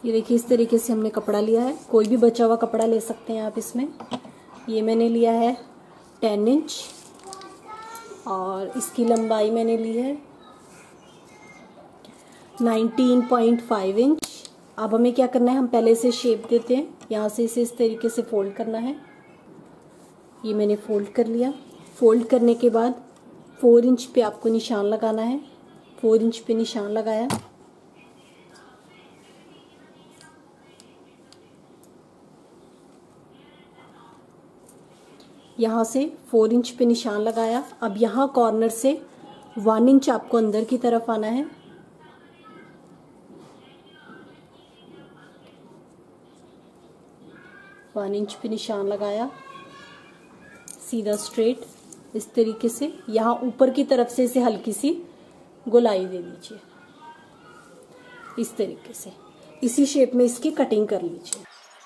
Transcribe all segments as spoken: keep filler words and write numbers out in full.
ये देखिए इस तरीके से हमने कपड़ा लिया है, कोई भी बचा हुआ कपड़ा ले सकते हैं आप इसमें। ये मैंने लिया है टेन इंच और इसकी लंबाई मैंने ली है नाइनटीन पॉइंट फाइव इंच। अब हमें क्या करना है, हम पहले से शेप देते हैं, यहाँ से इसे इस तरीके से फोल्ड करना है। ये मैंने फोल्ड कर लिया। फोल्ड करने के बाद फोर इंच पे आपको निशान लगाना है। फोर इंच पे निशान लगाया, यहाँ से फोर इंच पे निशान लगाया। अब यहाँ कॉर्नर से वन इंच आपको अंदर की तरफ आना है। वन इंच पे निशान लगाया, सीधा स्ट्रेट इस तरीके से। यहाँ ऊपर की तरफ से इसे हल्की सी गोलाई दे दीजिए इस तरीके से। इसी शेप में इसकी कटिंग कर लीजिए।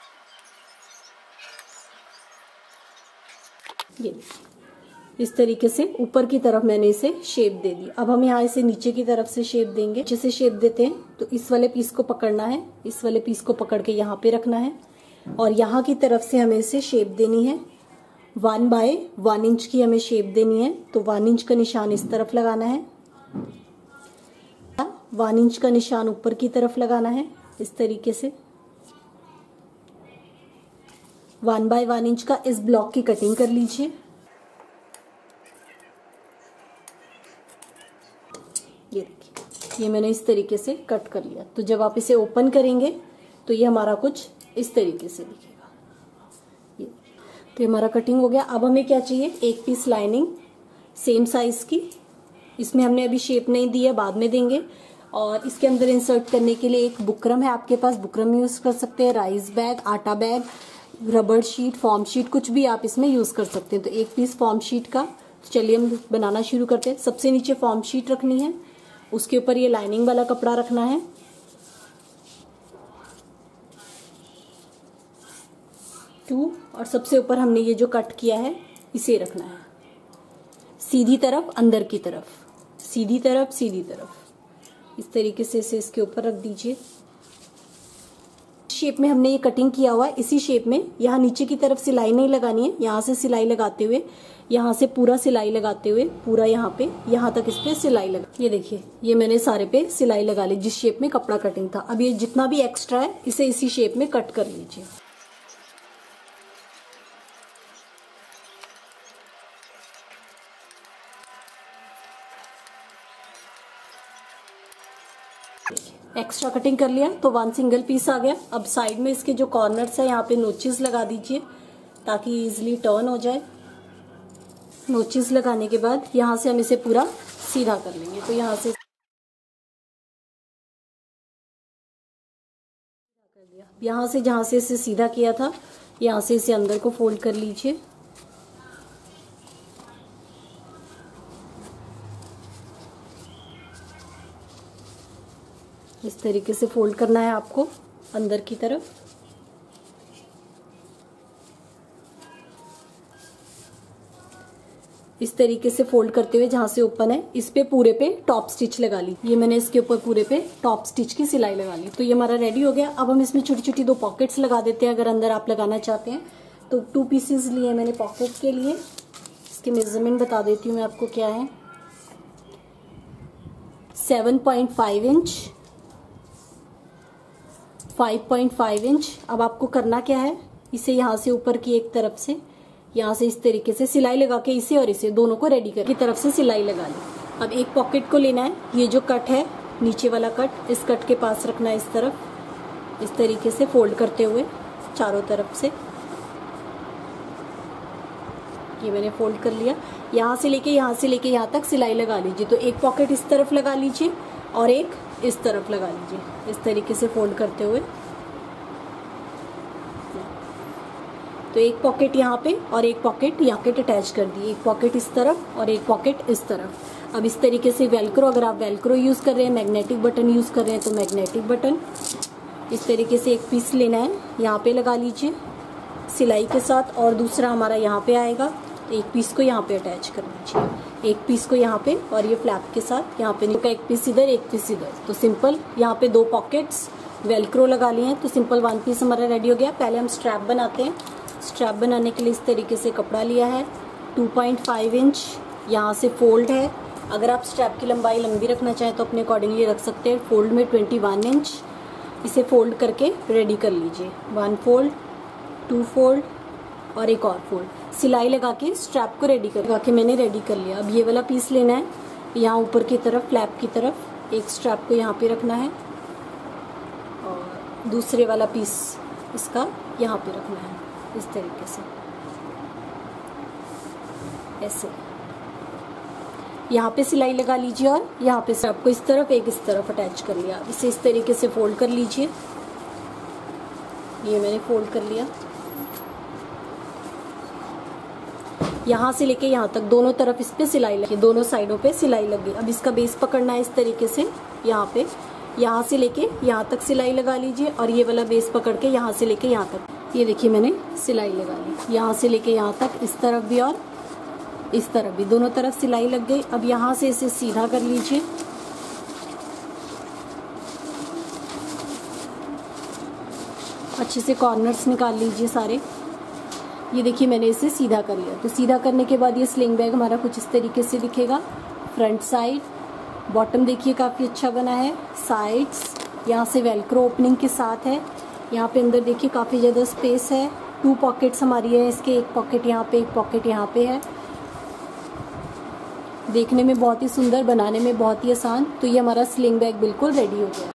ये इस तरीके से ऊपर की तरफ मैंने इसे शेप दे दी। अब हम यहाँ इसे नीचे की तरफ से शेप देंगे। नीचे से शेप देते हैं तो इस वाले पीस को पकड़ना है, इस वाले पीस को पकड़ के यहाँ पे रखना है और यहाँ की तरफ से हमें इसे शेप देनी है। वन बाय वन इंच की हमें शेप देनी है, तो वन इंच का निशान इस तरफ लगाना है, वन इंच का निशान ऊपर की तरफ लगाना है इस तरीके से। वन बाय वन इंच का इस ब्लॉक की कटिंग कर लीजिए। ये देखिए, ये मैंने इस तरीके से कट कर लिया। तो जब आप इसे ओपन करेंगे तो ये हमारा कुछ इस तरीके से दिखेगा। ये तो हमारा कटिंग हो गया। अब हमें क्या चाहिए, एक पीस लाइनिंग सेम साइज की। इसमें हमने अभी शेप नहीं दी है, बाद में देंगे। और इसके अंदर इंसर्ट करने के लिए एक बुकरम है आपके पास, बुकरम यूज कर सकते हैं, राइस बैग, आटा बैग, रबड़ शीट, फॉर्म शीट, कुछ भी आप इसमें यूज कर सकते हैं। तो एक पीस फॉर्म शीट का। तो चलिए हम बनाना शुरू करते हैं। सबसे नीचे फॉर्म शीट रखनी है, उसके ऊपर ये लाइनिंग वाला कपड़ा रखना है। टू, और सबसे ऊपर हमने ये जो कट किया है इसे रखना है सीधी तरफ, अंदर की तरफ, सीधी तरफ, सीधी तरफ इस तरीके से इसे इसके ऊपर रख दीजिए। शेप में हमने ये कटिंग किया हुआ है, इसी शेप में यहाँ नीचे की तरफ सिलाई नहीं लगानी है। यहाँ से सिलाई लगाते हुए, यहाँ से पूरा सिलाई लगाते हुए, पूरा यहाँ पे, यहाँ तक इस पे सिलाई लगा। ये देखिए, ये मैंने सारे पे सिलाई लगा ली जिस शेप में कपड़ा कटिंग था। अब ये जितना भी एक्स्ट्रा है इसे इसी शेप में कट कर लीजिए। एक्स्ट्रा कटिंग कर लिया तो वन सिंगल पीस आ गया। अब साइड में इसके जो कॉर्नर्स है यहाँ पे नोचेस लगा दीजिए ताकि इजीली टर्न हो जाए। नोचेस लगाने के बाद यहाँ से हम इसे पूरा सीधा कर लेंगे। तो यहाँ से यहाँ से जहाँ से इसे सीधा किया था, यहाँ से इसे अंदर को फोल्ड कर लीजिए। इस तरीके से फोल्ड करना है आपको अंदर की तरफ। इस तरीके से फोल्ड करते हुए जहां से ओपन है इस पे पूरे पे टॉप स्टिच लगा ली। ये मैंने इसके ऊपर पूरे पे टॉप स्टिच की सिलाई लगा ली। तो ये हमारा रेडी हो गया। अब हम इसमें छोटी छोटी दो पॉकेट्स लगा देते हैं अगर अंदर आप लगाना चाहते हैं। तो टू पीसेस लिए मैंने पॉकेट के लिए। इसके मेजरमेंट बता देती हूँ मैं आपको क्या है। Seven point five inch, five point five inch. अब आपको करना क्या है, इसे यहाँ से ऊपर की एक तरफ से, यहाँ से इस तरीके से सिलाई लगा के इसे और इसे दोनों को रेडी कर की तरफ से सिलाई लगा ली। अब एक पॉकेट को लेना है। ये जो कट है नीचे वाला कट, इस कट के पास रखना है इस तरफ, इस तरीके से फोल्ड करते हुए चारों तरफ से। ये मैंने फोल्ड कर लिया। यहाँ से लेके यहाँ से लेके यहाँ तक सिलाई लगा लीजिए। तो एक पॉकेट इस तरफ लगा लीजिए और एक इस तरफ लगा लीजिए इस तरीके से फोल्ड करते हुए। तो एक पॉकेट यहाँ पे और एक पॉकेट यहाँ पे अटैच कर दी। एक पॉकेट इस तरफ और एक पॉकेट इस तरफ। अब इस तरीके से वेलक्रो, अगर आप वेलक्रो यूज कर रहे हैं, मैग्नेटिक बटन यूज कर रहे हैं तो मैग्नेटिक बटन इस तरीके से एक पीस लेना है, यहाँ पे लगा लीजिए सिलाई के साथ और दूसरा हमारा यहाँ पे आएगा। तो एक पीस को यहाँ पे अटैच कर लीजिए, एक पीस को यहाँ पे और ये फ्लैप के साथ यहाँ पे का एक पीस इधर, एक पीस इधर। तो सिंपल यहाँ पे दो पॉकेट्स वेलक्रो लगा लिए हैं। तो सिंपल वन पीस हमारा रेडी हो गया। पहले हम स्ट्रैप बनाते हैं। स्ट्रैप बनाने के लिए इस तरीके से कपड़ा लिया है, टू पॉइंट फाइव इंच यहाँ से फोल्ड है। अगर आप स्ट्रैप की लंबाई लंबी रखना चाहें तो अपने अकॉर्डिंगली रख सकते हैं। फोल्ड में ट्वेंटी वन इंच, इसे फोल्ड करके रेडी कर लीजिए। वन फोल्ड, टू फोल्ड और एक और फोल्ड। सिलाई लगा के स्ट्रैप को रेडी कर लगा के मैंने रेडी कर लिया। अब ये वाला पीस लेना है, यहाँ ऊपर की तरफ फ्लैप की तरफ एक स्ट्रैप को यहाँ पे रखना है और दूसरे वाला पीस इसका यहाँ पे रखना है इस तरीके से, ऐसे यहाँ पे सिलाई लगा लीजिए और यहाँ पे स्ट्रैप को इस तरफ एक इस तरफ अटैच कर लिया। इसे इस तरीके से फोल्ड कर लीजिए। ये मैंने फोल्ड कर लिया। यहाँ से लेके यहाँ तक दोनों तरफ इस पे सिलाई लगी, दोनों साइडों पे सिलाई लगी। अब इसका बेस पकड़ना है इस तरीके से, यहाँ पे यहाँ से लेके यहाँ तक सिलाई लगा लीजिए और ये वाला बेस पकड़ के यहाँ से लेके यहाँ तक, ये देखिए मैंने सिलाई लगा ली। यहाँ से लेके यहाँ तक, इस तरफ भी और इस तरफ भी, दोनों तरफ सिलाई लग गई। अब यहाँ से इसे सीधा कर लीजिए। अच्छे से कॉर्नर्स निकाल लीजिए सारे। ये देखिए मैंने इसे सीधा कर लिया। तो सीधा करने के बाद ये स्लिंग बैग हमारा कुछ इस तरीके से दिखेगा। फ्रंट साइड, बॉटम देखिए काफ़ी अच्छा बना है। साइड्स यहाँ से वेलक्रो ओपनिंग के साथ है। यहाँ पे अंदर देखिए काफ़ी ज़्यादा स्पेस है। टू पॉकेट्स हमारी है इसके, एक पॉकेट यहाँ पे, एक पॉकेट यहाँ पे है। देखने में बहुत ही सुंदर, बनाने में बहुत ही आसान। तो ये हमारा स्लिंग बैग बिल्कुल रेडी हो गया है।